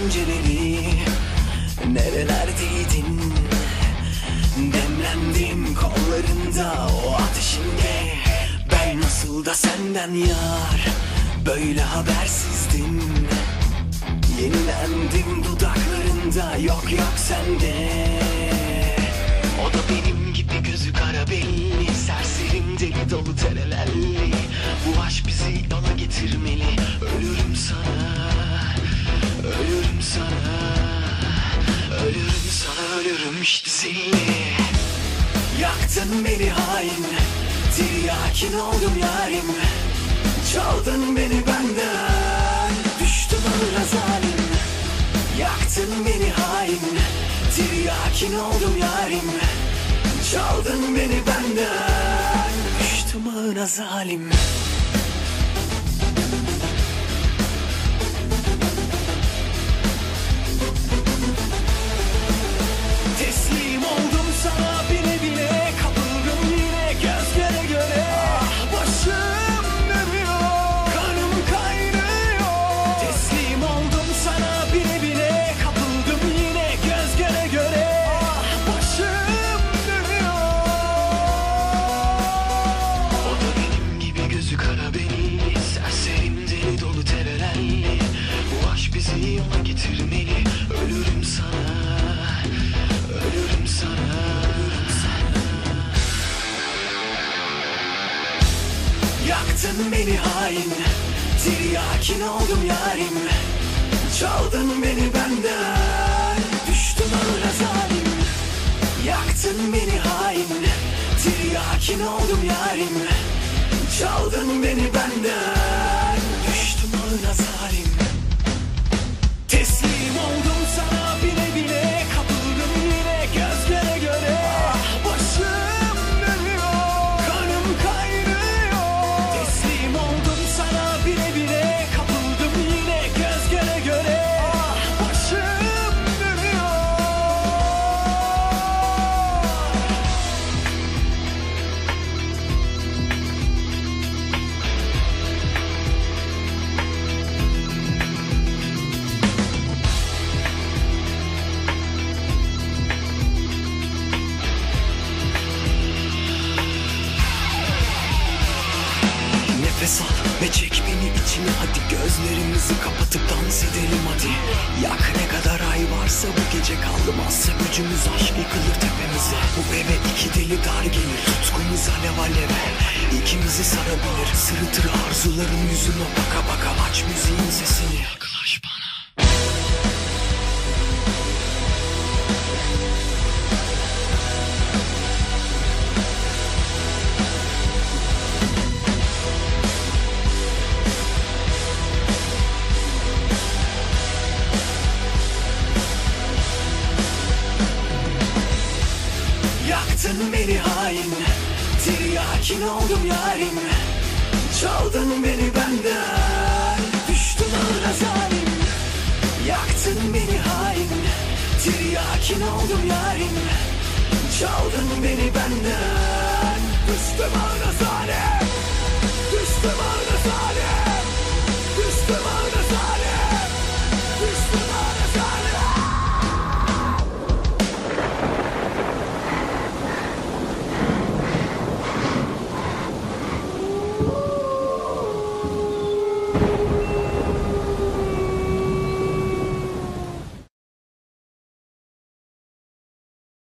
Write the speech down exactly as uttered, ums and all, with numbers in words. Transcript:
geceleri nerelerdeydin? Demlendim kollarında o ateşinde. Ben nasıl da senden yar, böyle habersizdim. Yenilendim dudaklarında, yok yok sende. O da benim gibi gözü kara belli, serserim deli dolu terelelli. Bu aşk bizi yola getirmeli. Ölürüm sana, ölürüm sana, ölürüm sana, ölürüm işte seni. Yaktın beni hain, tiryakin oldum yarim. Çaldın beni benden, düştüm ağıra zalim. Yaktın beni hain, tiryakin oldum yarim. Çaldın beni benden, düştüm ağına zalim. Teslim oldum sana bile bile, kapıldım yine göz göre göre. Ah başım dönüyor, kanım kaynıyor. Teslim oldum sana bile bile, kapıldım yine göz göre göre. Ah başım dönüyor. O da benim gibi gözü kara beni, serserim deli dolu terelelli. Bu aşk bizi yola getirmeli. Ölürüm sana, ölürüm sana, ölürüm sana. Yaktın beni hain, tiryakin oldum yarim. Çaldın beni benden, düştüm ağıra zalim. Yaktın beni hain, tiryakin oldum yarim. Çaldın beni benden, düştüm ağıra zalim. Teslim oldum sana bile bile, kapıldım yine göz göre göre. Ah başım dönüyor, kanım kaynıyor. Teslim oldum sana bile bile, kapıldım yine göz göre göre. Ah başım dönüyor. Nefes al ve çek beni içine, hadi gözlerimizi kapatıp dans edelim hadi. Yak ne kadar ay varsa bu gece kalmazsa, gücümüz aşk yıkılır tepemize. Bu eve iki deli dar gelir, tutkumuz alev aleve, İkimizi sarabilir. Sırıtır arzuların yüzüne baka baka, aç müziğin sesini. Yaklaş bana. Yaktın beni hain, tiryakin oldum yarim. Çaldın beni benden, düştüm ağıra zalim. Yaktın beni hain, tiryakin oldum yarim. Çaldın beni benden, düştüm ağıra zalim.